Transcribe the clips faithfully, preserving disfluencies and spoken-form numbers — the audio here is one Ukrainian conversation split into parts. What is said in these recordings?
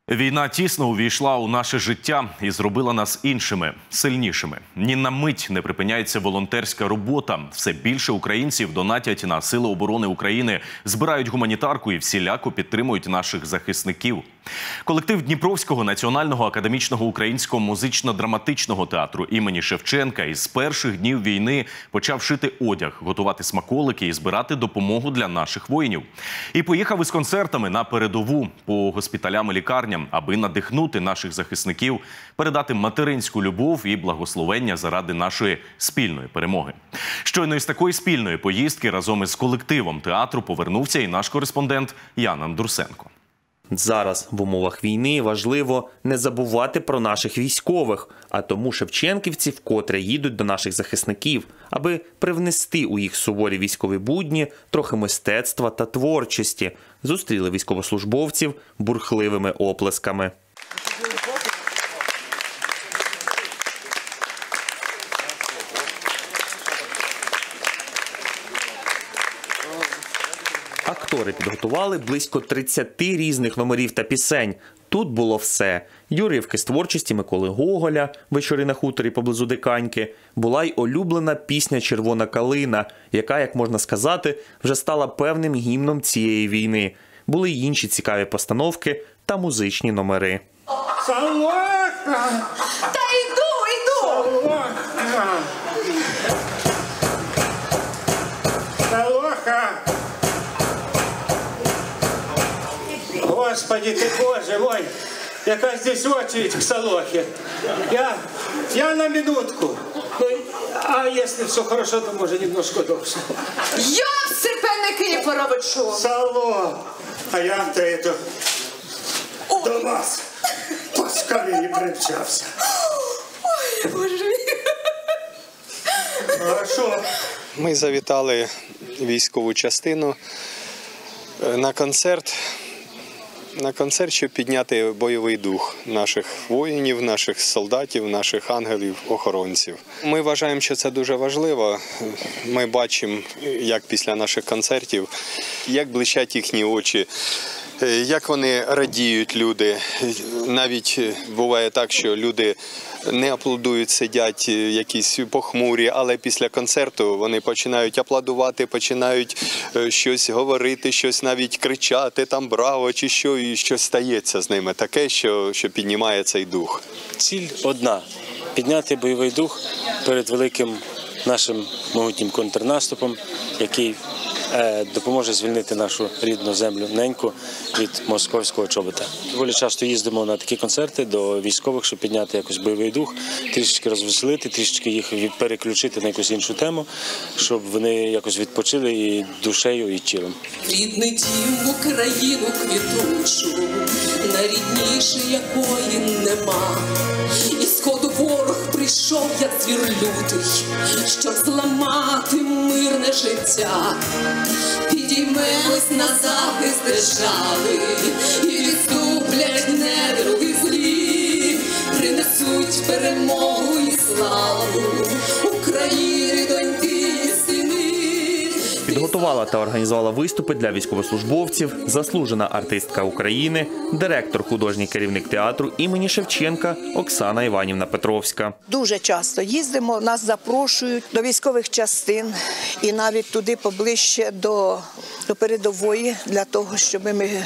Війна тісно увійшла у наше життя і зробила нас іншими, сильнішими. Ні на мить не припиняється волонтерська робота. Все більше українців донатять на Сили оборони України, збирають гуманітарку і всіляко підтримують наших захисників. Колектив Дніпровського національного академічного українського музично-драматичного театру імені Шевченка із перших днів війни почав шити одяг, готувати смаколики і збирати допомогу для наших воїнів. І поїхав із концертами на передову по госпіталям і лікарням, аби надихнути наших захисників, передати материнську любов і благословення заради нашої спільної перемоги. Щойно із такої спільної поїздки разом із колективом театру повернувся і наш кореспондент Ян Андрусенко. Зараз в умовах війни важливо не забувати про наших військових, а тому шевченківці вкотре їдуть до наших захисників, аби привнести у їх суворі військові будні трохи мистецтва та творчості. Зустріли військовослужбовців бурхливими оплесками. Актори підготували близько тридцяти різних номерів та пісень. Тут було все. Юр'ївки з творчості Миколи Гоголя, вечори на хуторі поблизу Диканьки. Була й улюблена пісня «Червона калина», яка, як можна сказати, вже стала певним гімном цієї війни. Були й інші цікаві постановки та музичні номери. Солоха! Та йду, йду! Солоха! Солоха! Господи ты, Боже мой, яка здесь очередь к Солохе. Я, я на минутку. Ну, а если все хорошо, то может немножко дольше. Йосипе Никифоровичу! Соло, а я-то это до вас поскорее примчався. Ой, Боже мій. А що? Ми завітали військову частину на концерт. На концерт, щоб підняти бойовий дух наших воїнів, наших солдатів, наших ангелів-охоронців. Ми вважаємо, що це дуже важливо. Ми бачимо, як після наших концертів, як блищать їхні очі, як вони радіють, люди. Навіть буває так, що люди не аплодують, сидять якісь похмурі, але після концерту вони починають аплодувати, починають щось говорити, щось навіть кричати, там браво чи що, і щось стається з ними таке, що, що піднімає цей дух. Ціль одна – підняти бойовий дух перед великим нашим могутнім контрнаступом, який допоможе звільнити нашу рідну землю неньку від московського чобота. Доволі часто їздимо на такі концерти до військових, щоб підняти якось бойовий дух, трішечки розвеселити, трішечки їх переключити на якусь іншу тему, щоб вони якось відпочили і душею, і тілом. Рідний дім, Україну квітучу, найрідніше якої нема. І сходу ворог прийшов, як звір лютий, щоб зламати мирне життя. Підіймемось на захист держави і відступлять недруги злі, принесуть перемогу і славу Україні, доньки і сини. Підготувала та організувала виступи для військовослужбовців заслужена артистка України, директор, художній керівник театру імені Шевченка Оксана Іванівна Петровська. Дуже часто їздимо, нас запрошують до військових частин і навіть туди поближче до, до передової, для того, щоб ми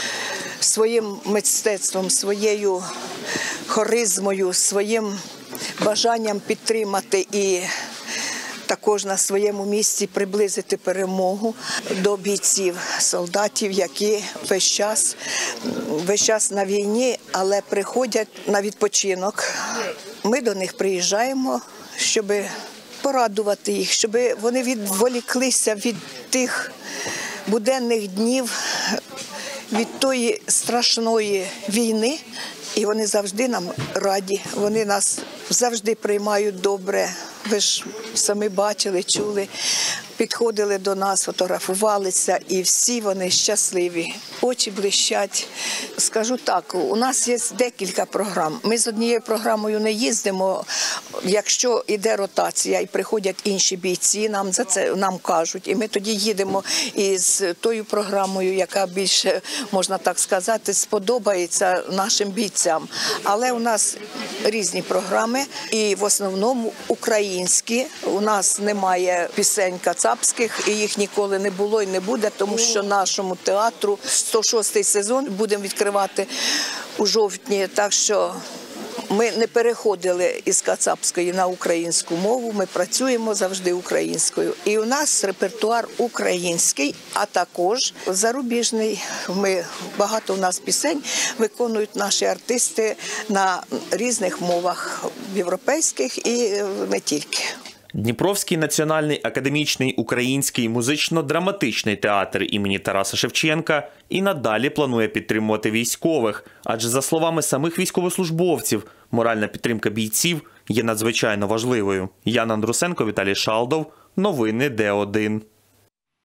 своїм мистецтвом, своєю харизмою, своїм бажанням підтримати і також на своєму місці приблизити перемогу до бійців, солдатів, які весь час, весь час на війні, але приходять на відпочинок. Ми до них приїжджаємо, щоб порадувати їх, щоб вони відволіклися від тих буденних днів, від тої страшної війни. І вони завжди нам раді, вони нас завжди приймають добре. Ви ж самі бачили, чули. підходили до нас, фотографувалися, і всі вони щасливі, очі блищать. Скажу так, у нас є декілька програм. Ми з однією програмою не їздимо. Якщо йде ротація і приходять інші бійці, нам за це нам кажуть. І ми тоді їдемо із тою програмою, яка більше, можна так сказати, сподобається нашим бійцям. Але у нас різні програми, і в основному українські. У нас немає пісень кацапських, і їх ніколи не було і не буде, тому що нашому театру сто шостий сезон будемо відкривати у жовтні, так що ми не переходили із кацапської на українську мову, ми працюємо завжди українською. І у нас репертуар український, а також зарубіжний. Ми, багато у нас пісень виконують наші артисти на різних мовах, європейських і не тільки. Дніпровський національний академічний український музично-драматичний театр імені Тараса Шевченка і надалі планує підтримувати військових, адже, за словами самих військовослужбовців, моральна підтримка бійців є надзвичайно важливою. Яна Андрусенко, Віталій Шалдов. Новини Д один.